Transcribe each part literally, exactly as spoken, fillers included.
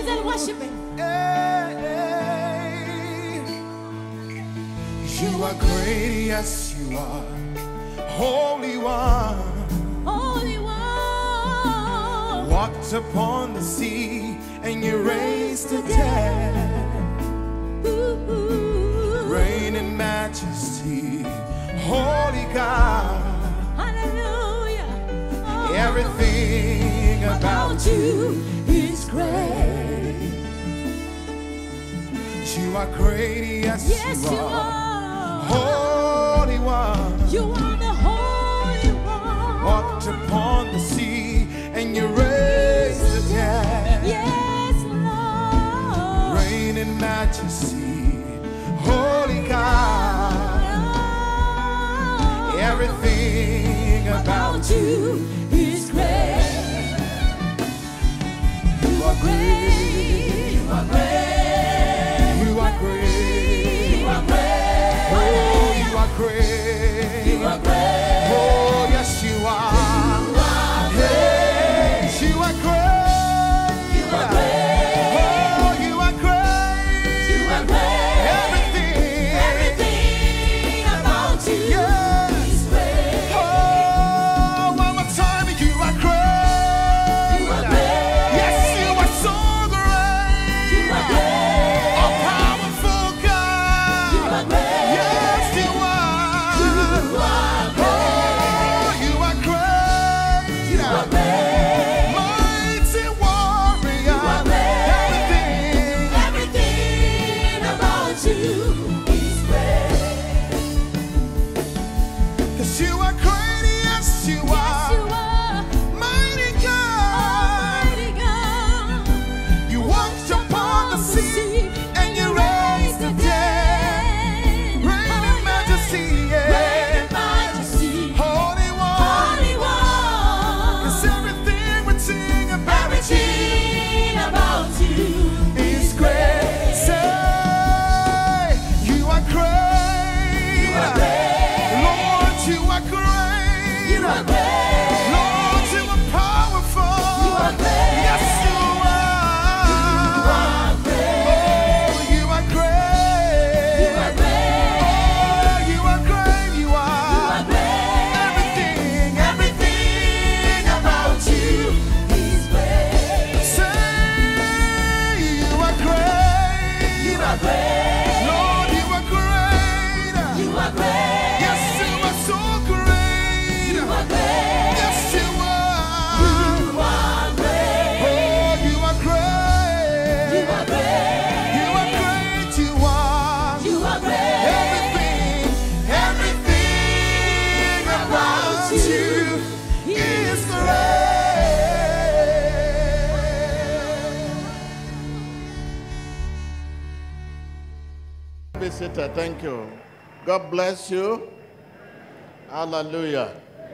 and worship Him. You are great, yes you are. Holy One, Holy One, walked upon the sea and you raised the dead. ooh, ooh. Reign in majesty, Holy God. Hallelujah. Oh, Everything about you is great. You are great, yes, Yes, you you are. are. Holy One, You are the Holy One. walked upon the sea and you raised the dead. Yes, Lord. Reign in majesty, Holy God. Everything about you is great. You are great. You are great. You are great. You are great. Oh, you are great. You are great. Oh, yes, you are. You are Hey, you are great. You are great. Oh, you are great. You are great. Everything. Everything about you Yes. is great. Oh, one more time. You are great. You are great. Yes, you are so great. You are great. A powerful God. You are great. Yes, you are. You are great. Oh, you are great. You are great. Mighty warrior. You are great. Everything. Everything about you is great. 'Cause you are great. Yes, you Yes, are. you are. Mighty God. Almighty God. You walked upon the sea and you raised the dead. Reign in majesty. Reign Yeah. in majesty. Holy One. Holy One. 'Cause everything we sing about you Everything about you is great. Say, you are great. You are great. Lord, you are great. You are great. Lord, you are powerful. You are great. Yes, you are. You are great. Oh, you are great. You are great. Oh, you are great. You You are. are great. Everything, Everything about you is great. say, you are great. You are great. Lord, you are great. You are great. Yes, you are so great. You are great. Yes, you are. You are great. Oh, you are great. You are great. You are great. You are. You are great. Everything, everything about you is great. Be seated. Thank you. God bless you. Hallelujah.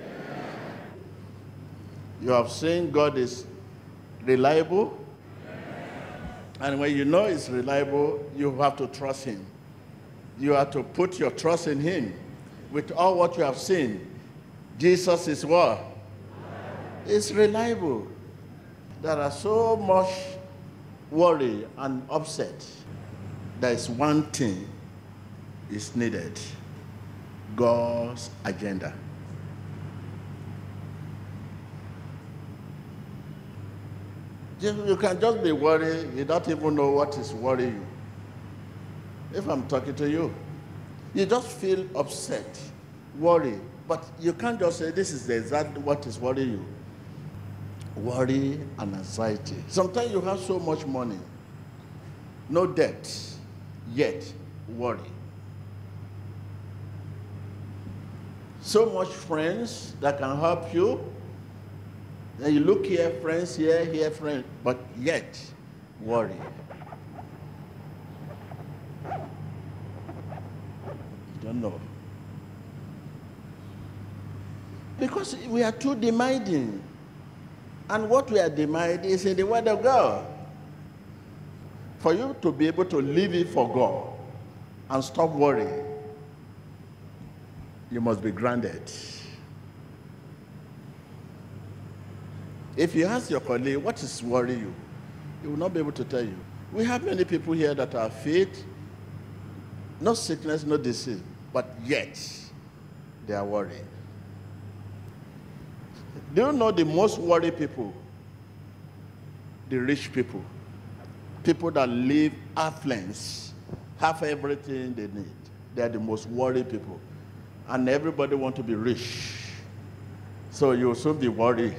You have seen God is reliable. And when you know He's reliable, you have to trust Him. You have to put your trust in Him. With all what you have seen, Jesus is what? It's reliable. There are so much worry and upset. There is one thing is needed: God's agenda. You you can just be worried, you don't even know what is worrying you. If I'm talking to you, you just feel upset, worried, but you can't just say this is exactly what is worrying you. Worry and anxiety. Sometimes you have so much money, no debt, yet worry. So much friends that can help you. Then you look here, friends here, here, friends, but yet worry. You don't know. Because we are too demanding. And what we are demanding is in the Word of God. For you to be able to live it for God and stop worrying, you must be grounded. If you ask your colleague, what is worrying you? He will not be able to tell you. We have many people here that are fit, no sickness, no disease, but yet they are worried. Do you know the most worried people? The rich people. People that live affluence, have everything they need. They are the most worried people. And everybody wants to be rich. So you'll soon be worried.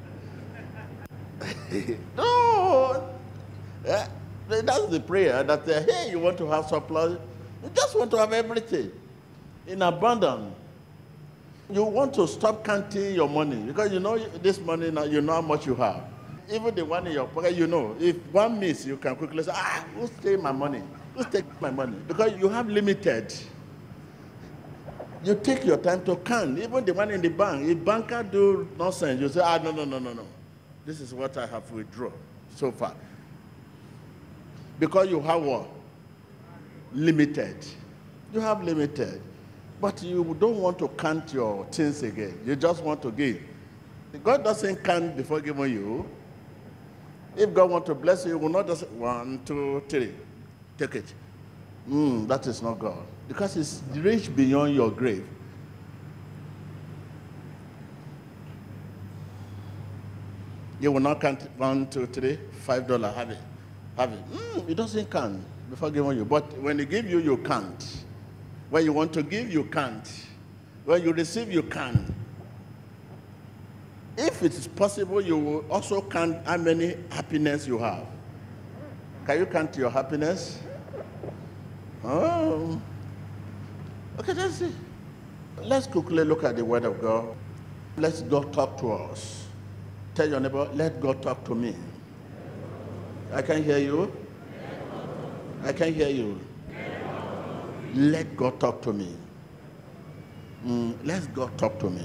No! Uh, that's the prayer that, uh, hey, you want to have surplus? You just want to have everything in abundance. You want to stop counting your money because you know this money now, you know how much you have. Even the one in your pocket, you know, if one miss, you can quickly say, ah, who's taking my money? Who's taking my money? Because you have limited. You take your time to count. Even the one in the bank, if banker do nonsense, you say, ah, no, no, no, no, no. This is what I have withdrawn so far. Because you have what? Limited. You have limited. But you don't want to count your things again. You just want to give. God doesn't count before giving you. If God wants to bless you, He will not just one, two, three. Take it. Mm, that is not God. Because it's rich beyond your grave. You will not count one, two, three, five dollars. Have it. Have it. Mm, it doesn't count before giving you. But when He give you, you count. When you want to give, you can't. When you receive, you can. If it is possible, you will also count how many happiness you have. Can you count your happiness? Oh. Okay, let's see. Let's quickly look at the Word of God. Let God talk to us. Tell your neighbor, let God talk to me. I can't hear you. I can't hear you. Let God talk to me. Mm, let God talk to me.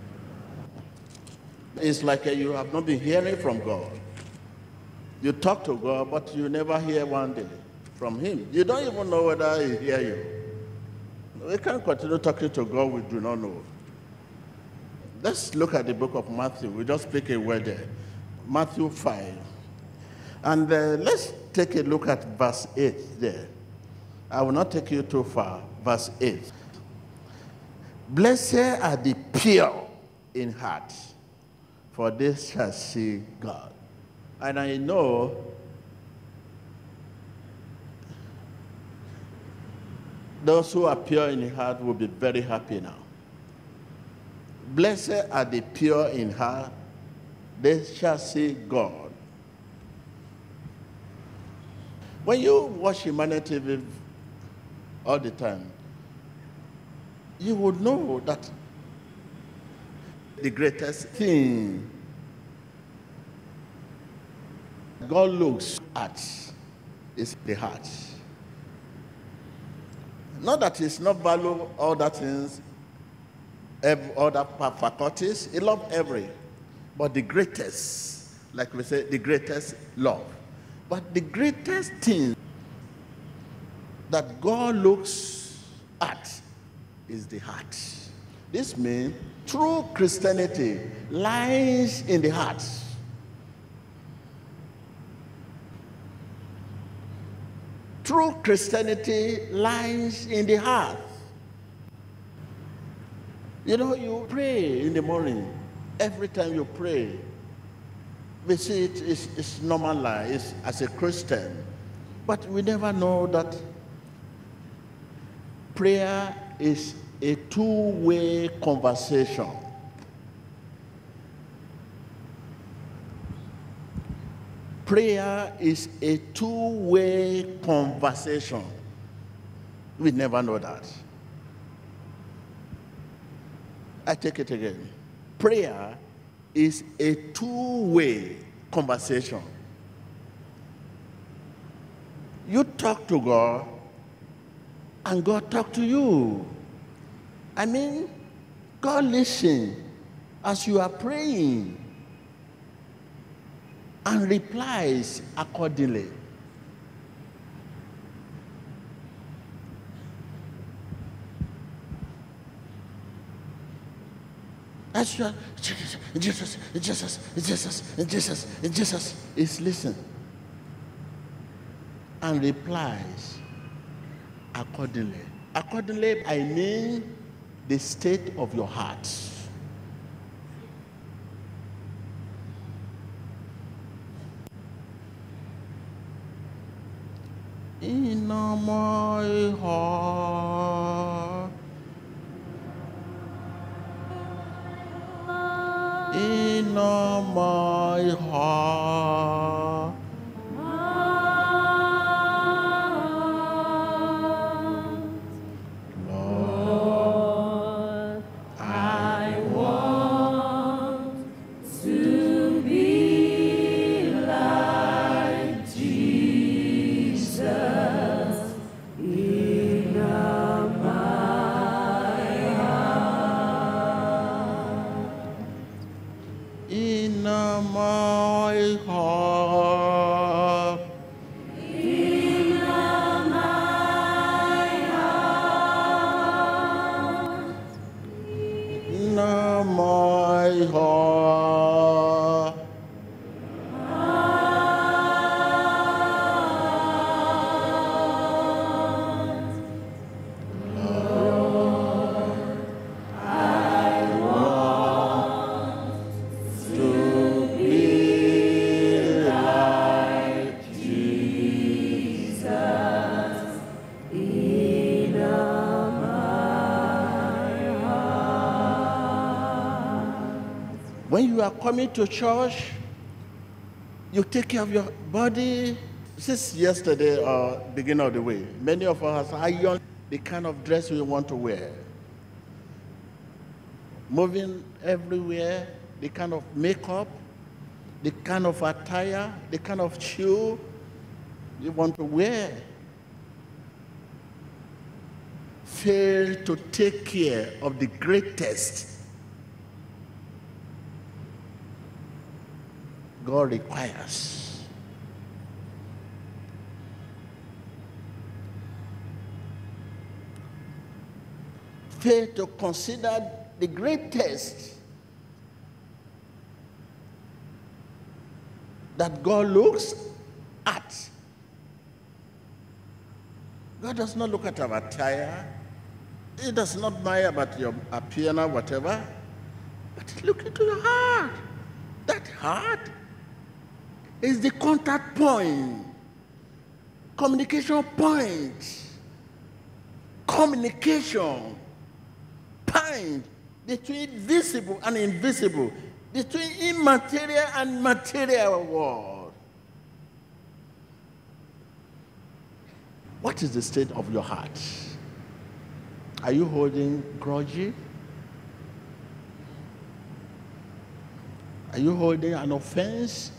It's like uh, you have not been hearing from God. You talk to God, but you never hear one day from Him. You don't even know whether He hears you. We can't continue talking to God we do not know. Let's look at the book of Matthew. We just pick a word there. Matthew five. And uh, let's take a look at verse eight there. I will not take you too far. Verse eight. Blessed are the pure in heart, for they shall see God. And I know those who are pure in heart will be very happy now. Blessed are the pure in heart, they shall see God. When you watch Emmanuel T V all the time, you would know that the greatest thing God looks at is the heart. Not that He's not value all that things, every other faculties. He loves every, but the greatest, like we say, the greatest love. But the greatest thing that God looks at is the heart. This means true Christianity lies in the heart. True Christianity lies in the heart. You know, you pray in the morning. Every time you pray, we see it is it's normalized as a Christian. But we never know that prayer is a two-way conversation. Prayer is a two-way conversation. We never know that. I take it again. Prayer is a two-way conversation. You talk to God, and God talk to you. I mean, God listens as you are praying and replies accordingly. As you are, Jesus, Jesus, Jesus, Jesus, Jesus, Jesus is listening. and replies accordingly. Accordingly, I mean the state of your heart. In my heart, in my heart, Lord, I want to be like Jesus in my heart. in my heart, In my heart. in my heart. To be like Jesus in my heart. when you are coming to church, you take care of your body. Since yesterday or beginning of the way, many of us iron the kind of dress we want to wear. Moving everywhere, the kind of makeup, the kind of attire, the kind of shoe you want to wear. Fail to take care of the greatest God requires. Fail to consider the greatest that God looks at. God does not look at our attire. He does not admire about your appearance, whatever. But look into your heart. That heart is the contact point, communication point, communication point between visible and invisible, between immaterial and material world. What is the state of your heart? Are you holding grudges? Are you holding an offense?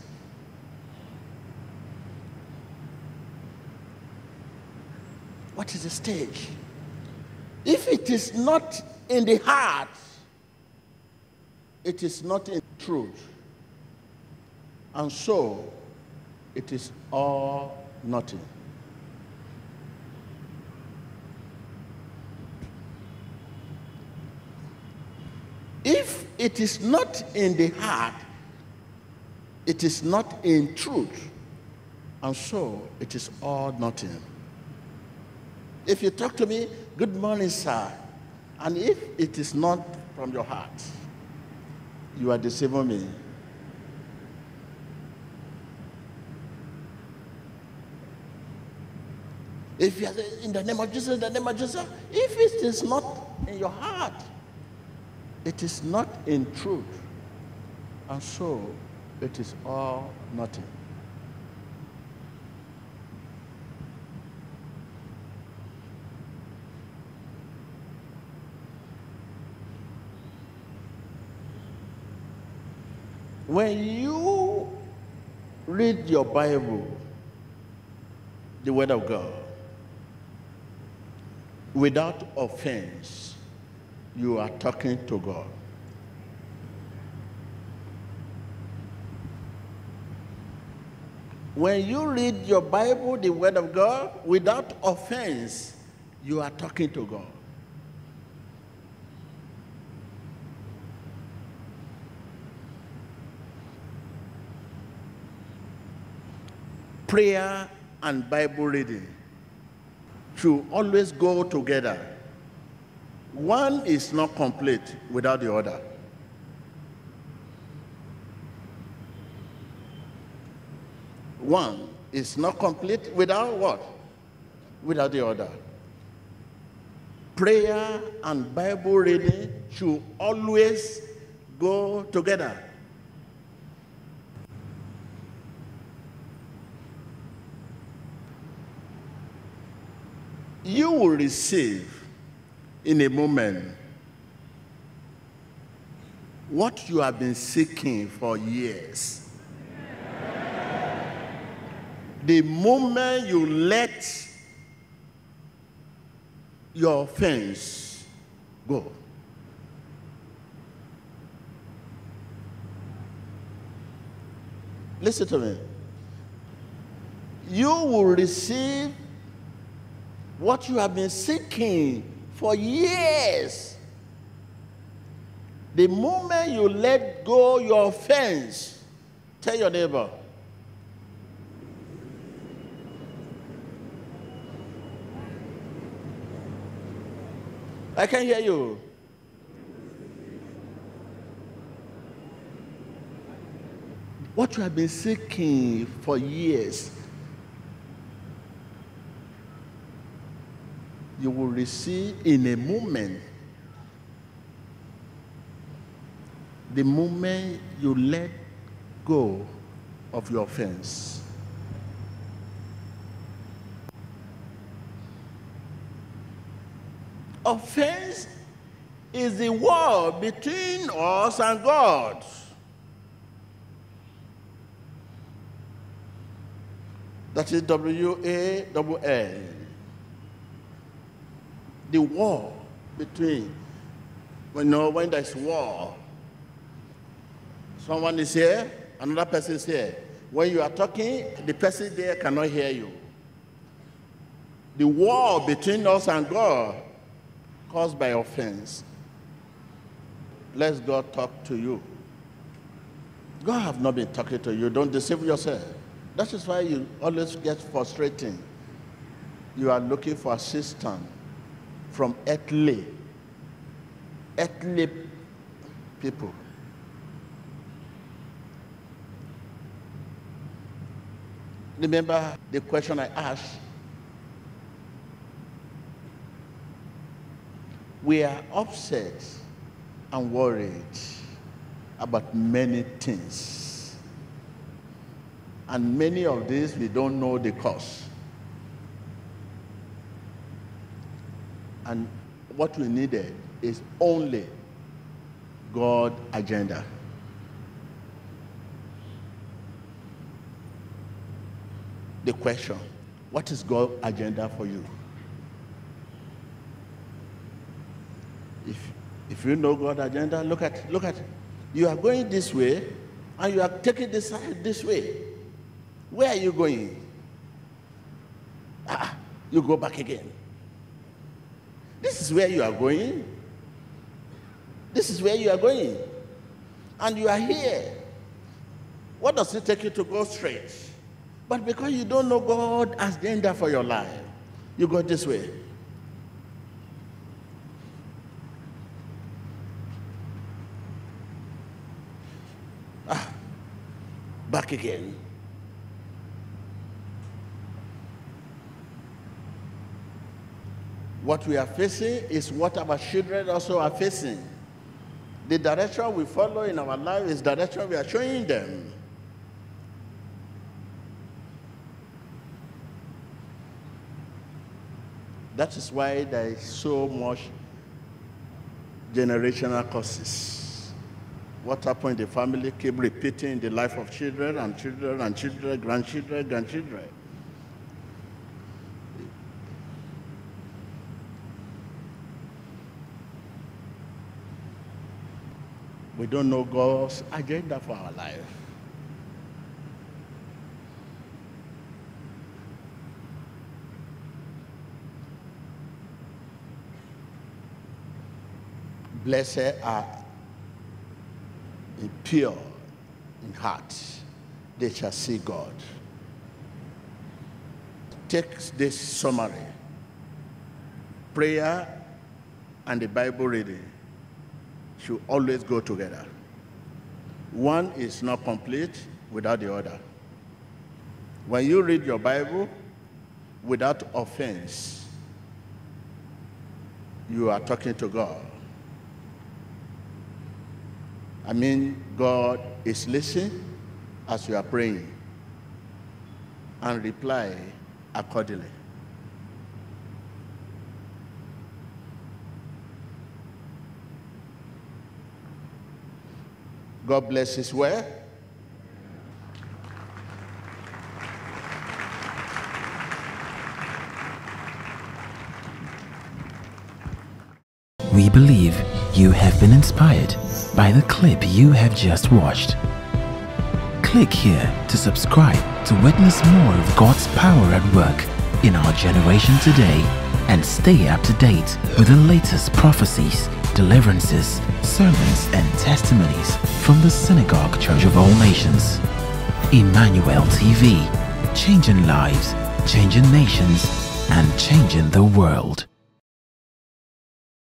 What is the stage? If it is not in the heart, it is not in truth. And so, it is all nothing. If it is not in the heart, it is not in truth. And so, it is all nothing. If you talk to me, good morning, sir, and if it is not from your heart, you are deceiving me. If you are in the name of Jesus, in the name of Jesus, if it is not in your heart, it is not in truth. And so, it is all nothing. When you read your Bible, the Word of God, without offense, you are talking to God. When you read your Bible, the Word of God, without offense, you are talking to God. Prayer and Bible reading should always go together. One is not complete without the other. One is not complete without what? Without the other. Prayer and Bible reading should always go together. You will receive in a moment what you have been seeking for years. The moment you let your offense go, listen to me. You will receive what you have been seeking for years. The moment you let go your offense, tell your neighbor, I can hear you. What you have been seeking for years, you will receive in a moment. The moment you let go of your offense. Offense is the wall between us and God. That is W A L L. The wall between, you know, when there's war, someone is here, another person is here. When you are talking, the person there cannot hear you. The wall between us and God caused by offense. Let God talk to you. God have not been talking to you. Don't deceive yourself. That is why you always get frustrating. You are looking for assistance from earthly, earthly people. Remember the question I asked? We are upset and worried about many things. And many of these, we don't know the cause. And what we needed is only God's agenda. The question, what is God's agenda for you? If, if you know God's agenda, look at, look at it. You are going this way, and you are taking this side this way. Where are you going? Ah, you go back again. This is where you are going. This is where you are going. And you are here. What does it take you to go straight? But because you don't know God's agenda for your life, you go this way. Ah, back again. What we are facing is what our children also are facing. The direction we follow in our life is the direction we are showing them. That is why there is so much generational curses. What happened in the family keep repeating in the life of children and children and children, grandchildren, grandchildren. We don't know God's agenda for our life. Blessed are pure in heart, they shall see God. take this summary. Prayer and the Bible reading should always go together. One is not complete without the other. When you read your Bible without offense, you are talking to God. I mean, God is listening as you are praying and reply accordingly. God bless His word. We believe you have been inspired by the clip you have just watched. Click here to subscribe to witness more of God's power at work in our generation today and stay up to date with the latest prophecies, deliverances, sermons, and testimonies from the Synagogue Church of All Nations. Emmanuel T V, changing lives, changing nations, and changing the world.